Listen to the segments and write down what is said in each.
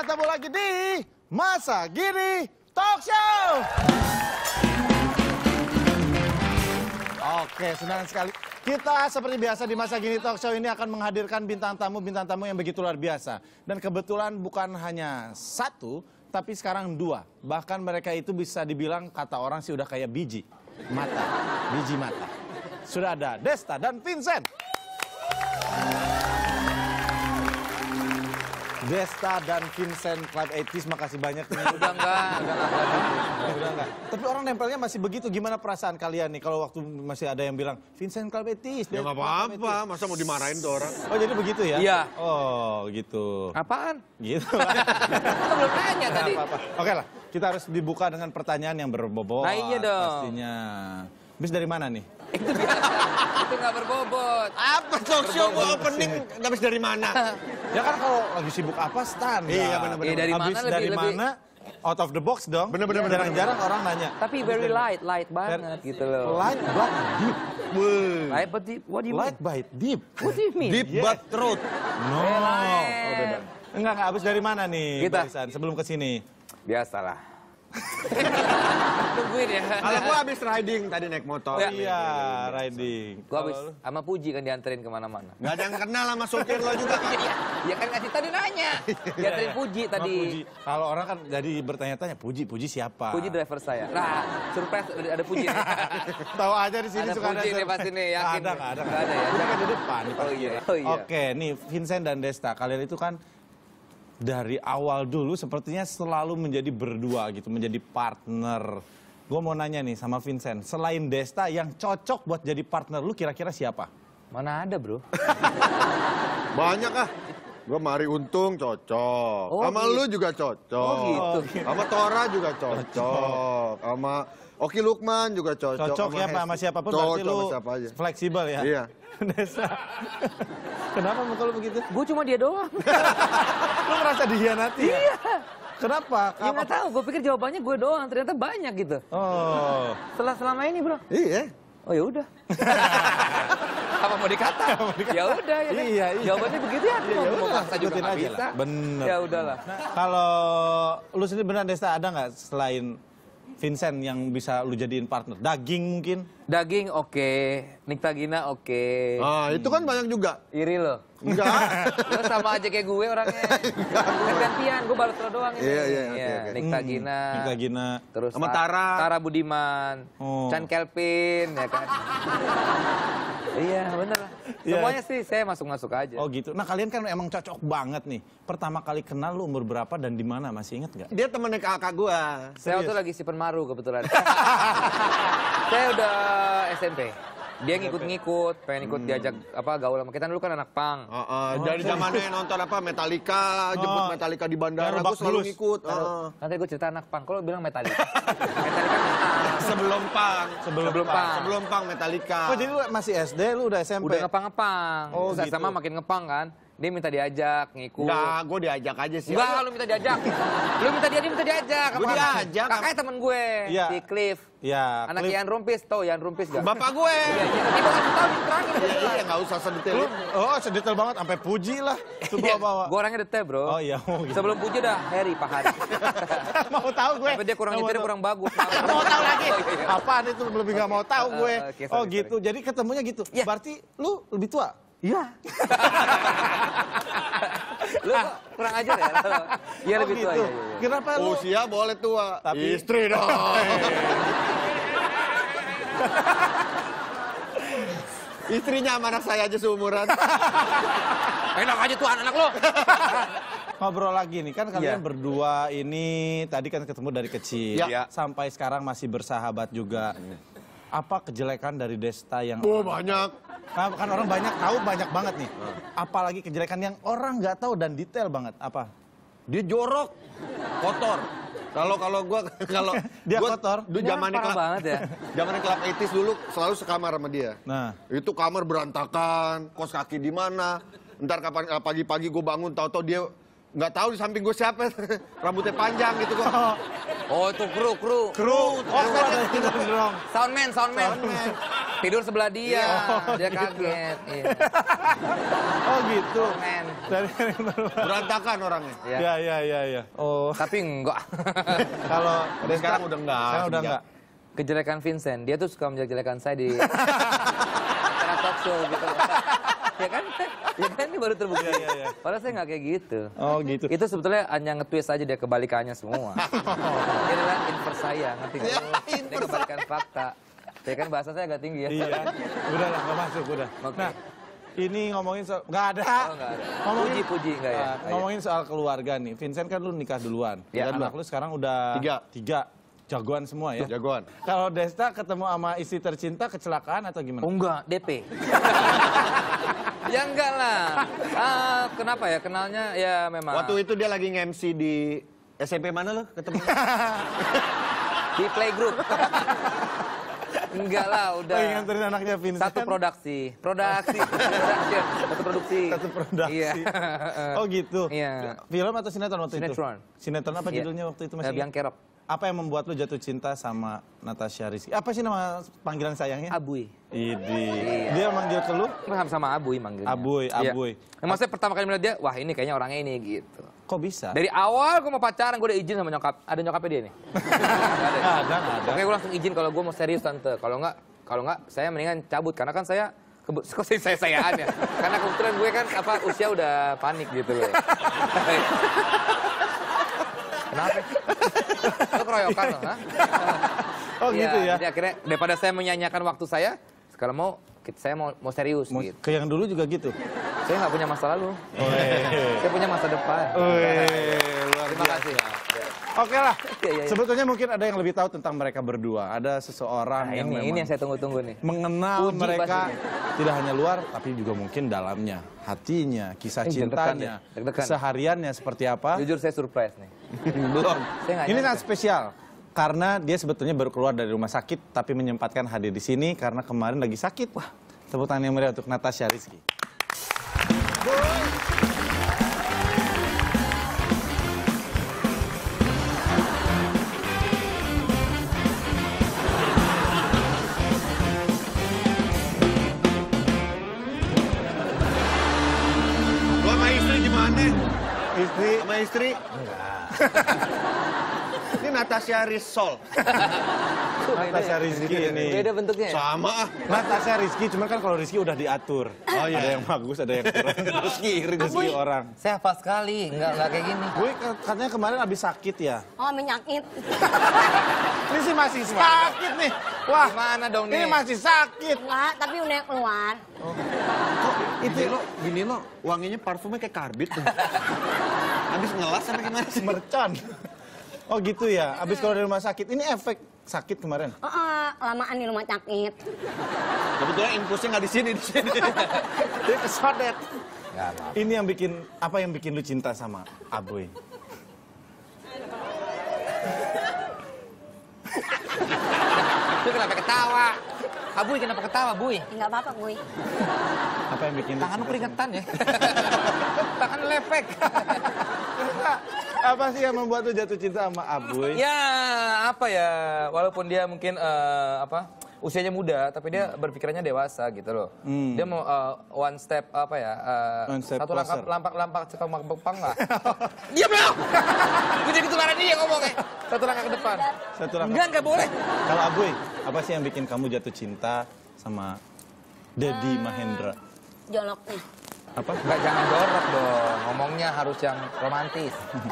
ketemu lagi di Masa Gini Talk Show. Oke, senang sekali. Kita seperti biasa di Masa Gini Talk Show ini akan menghadirkan bintang tamu yang begitu luar biasa. Dan kebetulan bukan hanya satu, tapi sekarang dua. Bahkan mereka itu bisa dibilang kata orang sih udah kayak biji mata. Sudah ada Desta dan Vincent. Desta dan Vincent Club 80s, makasih banyak. Udah enggak. Tapi orang nempelnya masih begitu. Gimana perasaan kalian nih kalau waktu masih ada yang bilang Vincent Club 80s? Ya nggak apa-apa, masa mau dimarahin tuh orang? Oh jadi begitu ya? Iya. Oh gitu. Apaan? Gitu. Kita belum tanya tadi. Oke lah, kita harus dibuka dengan pertanyaan yang berbobot. Nah, iya dong. Pastinya. Bis dari mana nih? Itu nggak berbobot. Apa talk show opening habis dari mana? Ya kan kalau lagi sibuk apa stand. Iya benar-benar. Dari Habis mana dari lebih- mana? Out of the box dong. Bener-bener. Jarang-jarang orang nanya. Tapi very light banget gitu loh. Light but deep. Light but deep. What do you Light mean? but deep. What do you mean? Deep but truth. No. Light. Oh, beda. Enggak, habis dari mana nih Kita. barisan sebelum kesini? Biasalah. Tungguin ya. Kalau gua habis riding tadi naik motor. Ya. Iya, riding. Gua habis sama Puji kan dianterin kemana-mana. Gak ada yang kenal sama supir lo juga. Ya kan kasih tadi nanya. Dianterin Puji Sama tadi. Puji. Kalau orang kan jadi bertanya-tanya, Puji siapa? Puji driver saya. Nah, surprise ada Puji. Tahu aja di sini Ada suka Puji nih pasti nih, yakin. Nggak ada. Nggak ada ya? Puji kan di depan. di Oh parkir. iya. Oh iya. Oke, nih Vincent dan Desta, kalian itu kan dari awal dulu sepertinya selalu menjadi berdua gitu, menjadi partner. Gue mau nanya nih sama Vincent, selain Desta yang cocok buat jadi partner lu kira-kira siapa? Mana ada, Bro? Banyak ah. Gua Mari Untung cocok. Oh, Sama gitu. lu juga cocok. Oh, gitu. Sama Tora juga cocok. Sama Oki Lukman juga cocok. Cocok ya Pak, sama siapapun berarti Cocok lu sama siapa aja. fleksibel ya? Iya. Desta, kenapa muka lu begitu? Gue cuma dia doang. Lu merasa dihianati ya? Iya. Kenapa? Ya nggak tahu, gue pikir jawabannya gue doang, ternyata banyak gitu. Oh. Selama ini, Bro. Iya. Oh ya udah. Apa mau dikata? Ya udah ya kan. Iya. Jawabannya begitu ya. Iya, Mau udah, paksa juga ikutin nggak aja bisa. lah. Bener. Ya udahlah. Kalau lu sendiri benar Desta, ada nggak selain Vincent yang bisa lu jadiin partner? Daging mungkin? Daging oke, Nikta Gina oke. Ah, itu kan banyak juga. Iri lo. Enggak. Lo sama aja kayak gue orangnya. Kan gantian, gue balas lo doang ini. Iya, oke. Nikta Gina. Nikta Gina. Terus Sama Tara. Tara Budiman. Oh. Chan Kelvin, ya kan. Iya, bener lah. Iya. Semuanya sih saya masuk-masuk aja. Oh gitu. Nah kalian kan emang cocok banget nih. Pertama kali kenal lu umur berapa dan di mana? Masih inget nggak? Dia temennya kakak gua. Saya waktu lagi Sipen Maru kebetulan. Saya udah SMP. Dia ngikut-ngikut, pengen ikut diajak apa gaul sama kita dulu kan anak pang. Dari zamannya nonton apa Metallica, jemput Metallica di bandara, Lebak gua selalu Bulus. ngikut. Nanti gue cerita anak pang, kalau bilang Metallica. Metallica kan Sebelum pang. Sebelum pang. Sebelum pang Metallica. Oh jadi lu masih SD, lu udah SMP? udah ngepang-ngepang. Oh, Terus gitu. sama makin ngepang kan. Dia minta diajak, ngikut. Enggak, gua diajak aja sih. Enggak, lu minta diajak. Lu minta dia minta diajak. Gua diajak. Kakaknya temen gue, Iya. si Cliff. Ya. Anak Cliff. Ian Rumpis, tau Ian Rumpis gak? Bapak gue. Iya, iya. Ibu kasih tau di terakhir. Iya, enggak usah sedetail. Lu, oh sedetail banget, sampai Puji lah. Itu bawa-bawa. Gue orangnya detail, Bro. Oh iya, oh gitu. Sebelum puji dah Harry Pak Hari. Mau tahu gue. Tapi dia kurang Nggak mau nyetir, tahu. kurang bagus. Mau tahu lagi? Oh, iya. Apaan itu lebih nggak mau tahu gue. Oke, Oh sorry, gitu. Jadi ketemunya gitu. Iya. Berarti lu lebih tua? Iya. Lu kok kurang ajar ya? Iya Oh, lebih tua gitu. ya. Iya. Kenapa lu? Usia boleh tua, Tapi- istri dong. Istrinya sama anak saya aja seumuran. Enak aja tuh anak lo. Ngobrol lagi nih, kan kalian Iya. berdua ini tadi kan ketemu dari kecil. Iya. Sampai sekarang masih bersahabat juga. Apa kejelekan dari Desta yang... Oh banyak. Nah, kan orang banyak tahu, banyak banget nih. Apalagi kejelekan yang orang nggak tahu dan detail banget. Apa? Dia jorok, kotor. Kalau gua Dia gua kotor? Dulu zamannya Parah banget ya. Zamannya Club 80s dulu selalu sekamar sama dia. Nah. Itu kamar berantakan, kos kaki di mana. Ntar kapan pagi-pagi gue bangun tahu-tahu dia nggak tahu di samping gue siapa. Rambutnya panjang gitu kok. Oh itu kru. Kru. Oh, ada yang tidur dong. Soundman. Tidur sebelah dia, dia kaget. Iya. Oh gitu. Soundman. Dari Berantakan orangnya. Iya. Ya. Oh, Tapi enggak. kalau Tapi sekarang udah enggak. Sekarang udah enggak. Kejelekan Vincent, dia tuh suka menjelek-jelekan saya di acara talk show gitu. Ya kan? Ini baru terbukti. Iya. Padahal saya nggak kayak gitu. Oh gitu. Itu sebetulnya hanya nge-twist aja dia kebalikannya semua. Dia adalah inverse saya, ngerti nggak? Dia kebalikan fakta. Ya kan bahasa saya agak tinggi ya. Iya. Udah lah, nggak masuk udah. Oke. Nah, ini ngomongin soal nggak ada. Oh, nggak ada. Ngomongin Puji enggak ya? ngomongin soal keluarga nih. Vincent kan lu nikah duluan. Iya. Dan anak lu sekarang udah Tiga. Jagoan semua ya. Jagoan. Kalau Desta ketemu sama istri tercinta kecelakaan atau gimana? Oh enggak, DP. Ya enggak lah. Kenapa ya? Kenalnya ya memang. Waktu itu dia lagi nge-MC di SMP mana lo ketemu? Di playgroup. Enggak lah, udah. Lagi nganterin anaknya Vincent. Satu production. Satu produksi. Satu produksi. Iya. Oh gitu. Iya. Film atau sinetron waktu Sinetron. itu? Sinetron apa Iya. judulnya waktu itu Biang masih? Kerok. Apa yang membuat lu jatuh cinta sama Natasha Rizky? Apa sih nama panggilan sayangnya? Abuy. Idi. Iya. Dia manggil ke lu? Sama Abuy manggilnya. Abuy. Iya. Emang saya pertama kali melihat dia, wah ini kayaknya orangnya ini gitu. Kok bisa? Dari awal gue mau pacaran, gue udah izin sama nyokap. Ada nyokapnya dia nih? Nggak ada. Nggak ada. Oke, gue langsung izin kalau gue mau serius tante. Kalau nggak, saya mendingan cabut karena kan saya kok saya-sayaan ya. Karena kebetulan gue kan usia udah panik gitu loh. Kenapa? Lo keroyokan loh, ha? Oh gitu ya? Jadi akhirnya daripada saya menyanyiakan waktu saya, kalau saya mau serius gitu. Ke yang dulu juga gitu? Saya nggak punya masa lalu. Weh. Saya punya masa depan. Luar Terima biasa. kasih. Oke lah. Iya. Sebetulnya mungkin ada yang lebih tahu tentang mereka berdua. Ada seseorang Nah, yang ini memang yang saya tunggu-tunggu nih. mengenal Uji mereka pastinya. tidak hanya luar, tapi juga mungkin dalamnya, hatinya, kisah deg-degan cintanya, ya, deg-degan. kesehariannya seperti apa. Jujur saya surprise nih. Belum. Saya nggak Ini nyangka. sangat spesial. Karena dia sebetulnya baru keluar dari rumah sakit, tapi menyempatkan hadir di sini karena kemarin lagi sakit. Wah, tepuk tangan yang meriah untuk Natasha Rizky. Lo sama istri gimana? Istri, Sama istri? Ini Natasha Rizky. Natasha Rizky ini. Beda bentuknya ya? Sama ah. Natasha Rizky, cuman kan kalau Rizky udah diatur. Oh, iya. Ada yang bagus, ada yang kurang. Rizky orang. Saya hafal sekali, nggak kayak gini. Gue katanya kemarin habis sakit ya. Oh, menyakit. Ini sih masih sakit nih. Wah, Gimana dong nih? ini masih sakit. Enggak, tapi udah keluar. Gini lo, wanginya parfumnya kayak karbit tuh. Habis ngelas sampai gimana sih? Mercon. Oh gitu ya, habis keluar dari rumah sakit. Ini efek sakit kemarin. Lamaan di rumah sakit. Kebetulan infusnya nggak di sini. Dia kesodet. Nggak apa-apa. Ini yang bikin, apa yang bikin lu cinta sama Abuy? Itu kenapa ketawa? Abuy kenapa ketawa, Buy? Enggak apa-apa, Boy. Apa yang bikin lu Tangan lu cinta keringetan ya? Tangan lepek. sama- Apa sih yang membuat lu jatuh cinta sama Abuy? Ya, apa ya? Walaupun dia mungkin usianya muda, tapi dia berpikirannya dewasa gitu loh. Dia mau one step One step satu langkah closer. lampak sekang bepang lah. Diam dong. Gue jadi ketularan dia ngomongnya. Satu langkah ke depan. Satu langkah. Enggak boleh. Kalau Abuy, apa sih yang bikin kamu jatuh cinta sama Dedi Mahendra? Joloknya. Apa? Enggak, jangan jorok dong. Ngomongnya harus yang romantis.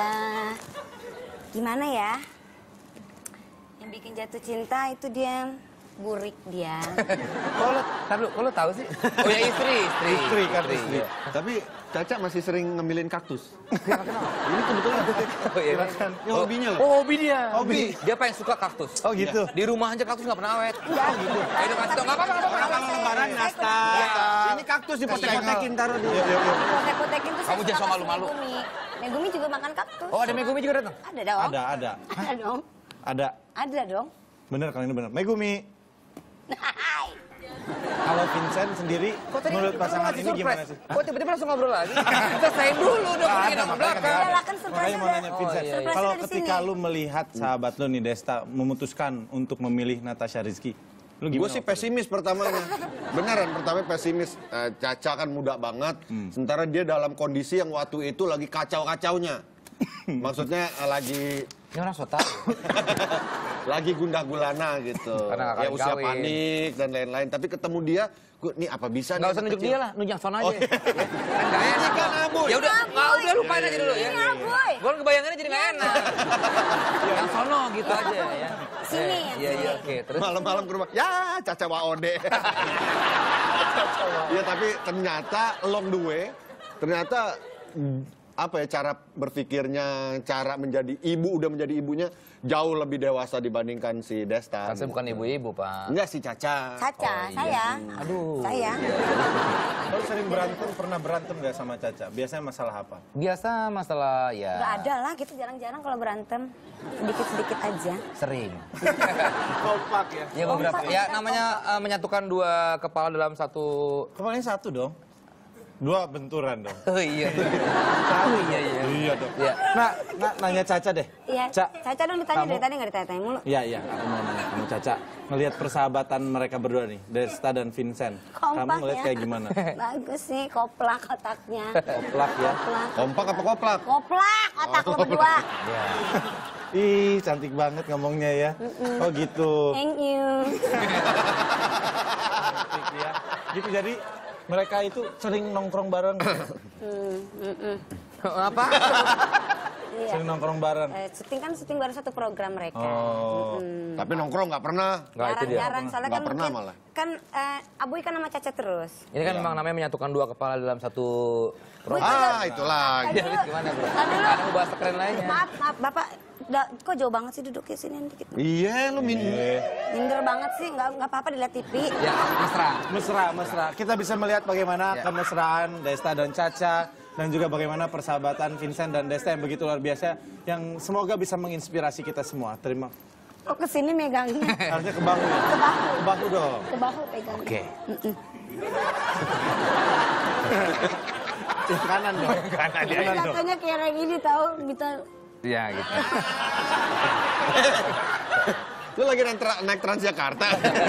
Gimana ya? Yang bikin jatuh cinta itu dia burik dia. Kok lo tahu sih? Oh ya istri. Istri kan, istri. iya. Tapi Caca masih sering ngemilin kaktus. Ini kebetulan Oh, iya. ini hobinya loh. Oh, hobi dia. Hobi. Dia paling suka kaktus. Oh gitu. Di rumah aja kaktus nggak pernah awet. Enggak gitu. Ayo kasih tau, nggak apa-apa. Lebaran nastar. Ini kaktus dipotek-potekin taruh di. Potek-potekin tuh saya Kamu suka jangan kasih malu-malu. Megumi. Megumi juga makan kaktus. Oh, ada Megumi juga datang? Ada dong. Ada. Ada dong. Ada. Ada dong. Bener kalau ini bener. Megumi. Hai. Kalau Vincent sendiri, menurut pasangan ini gimana sih? Kok tiba-tiba langsung ngobrol lagi? Selesai dulu dong, Nggak ini ada, ke makanya belakang. kenapa? Iyalah, kan surprise Makanya mau udah. nanya Vincent. iya, iya. Kalau Surprise di ketika sini. lu melihat sahabat lu nih Desta memutuskan untuk memilih Natasha Rizky, lu Gue gimana? sih pesimis pertamanya. Beneran, pertama pesimis. Caca kan muda banget. Sementara dia dalam kondisi yang waktu itu lagi kacau-kacaunya. Maksudnya lagi Ini orang so tau. lagi gundah gulana gitu. Karena nggak Ya usia kawin. panik dan lain-lain. Tapi ketemu dia, nih apa bisa Nggak nih usah anak nunjuk kecil? dia lah, nunjuk sono aja. Oh, iya. Kan nggak enak. Kan Aboy. Ya udah, udah lupain aja dulu ya. Ini Aboy. Gue kebayangannya jadi nggak enak. Yang sono gitu aja ya. Sini, Iya, iya, oke. Terus Malam-malam ke rumah, ya Caca Waode. Iya tapi ternyata along the way, ternyata apa ya cara berpikirnya, cara menjadi ibu, udah menjadi ibunya jauh lebih dewasa dibandingkan si Desta. kan saya bukan ibu-ibu, Pak. Enggak si Caca. Caca, Oh, iya. saya. Aduh. Saya. Kalau sering berantem, pernah berantem nggak sama Caca? Biasanya masalah apa? Biasa masalah ya Gak ada lah, gitu jarang-jarang kalau berantem. Sedikit-sedikit aja. sering. Kompak ya? Ya beberapa. Ya namanya menyatukan dua kepala dalam satu. Kepalanya satu dong. Dua benturan dong. Oh iya. Oh iya iya. Iya dong. Iya. Nah, nanya Caca deh. Iya, Ca, Caca dong ditanya kamu- dari tadi nggak ditanya mulu. Iya, iya. Aku mau nanya kamu Caca. Ngelihat persahabatan mereka berdua nih, Desta dan Vincent. Kamu Kompak ngelihat ya. kayak gimana? Bagus sih, koplak otaknya. Koplak ya. Koplak. Kompak apa koplak? Koplak otak lo berdua. Ya. Ih, cantik banget ngomongnya ya. Oh gitu. Thank you. Cantik ya. Gitu jadi mereka itu sering nongkrong bareng. Apa? Iya. Sering nongkrong bareng. Syuting baru satu program mereka. Oh. Tapi nongkrong nggak pernah. Nggak, itu dia. Jarang-jarang, soalnya Nggak kan pernah mungkin malah. kan Aboy kan sama Caca terus. Ini kan memang namanya menyatukan dua kepala dalam satu program. Itu lagi. Jadi gimana bro? Tadi lu- Ada bahasa keren lainnya. Maaf, Bapak. Kok jauh banget sih duduknya sini dikit. Iya, lu Minder banget sih, nggak apa-apa dilihat TV. Ya mesra. Mesra. Kita bisa melihat bagaimana kemesraan Desta dan Caca dan juga bagaimana persahabatan Vincent dan Desta yang begitu luar biasa yang semoga bisa menginspirasi kita semua. Terima. Kok kesini megangnya? Harusnya ke bahu ya. Ke bahu. Ke bahu dong. Ke bahu pegang. Oke. Yang kanan dong. Kanan dong. Katanya kayak gini tahu kita. Iya gitu. Lu lagi naik Transjakarta.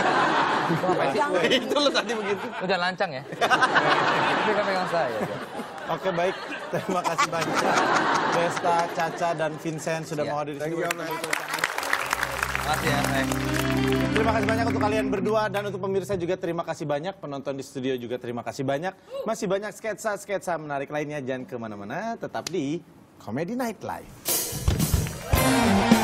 Itu lu tadi begitu. Udah lancang ya. Itu kan pegang saya. Oke baik, terima kasih banyak Desta, Caca, dan Vincent sudah Iya. mau hadir di sini. Makasih ya. Terima kasih banyak untuk kalian berdua dan untuk pemirsa juga terima kasih banyak. Penonton di studio juga terima kasih banyak. Masih banyak sketsa-sketsa menarik lainnya, jangan kemana-mana, tetap di Comedy Night Live.